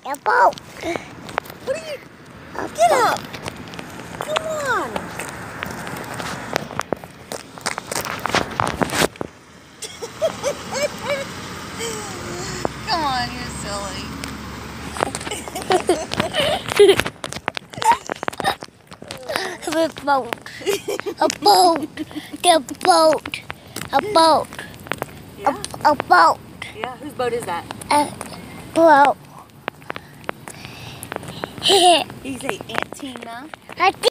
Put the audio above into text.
A boat. What are you? Get up. Come on. Come on, you're silly. A boat. A boat. A boat. A boat. Yeah. A boat. Yeah. Whose boat is that? A boat. He's a Aunt Tina.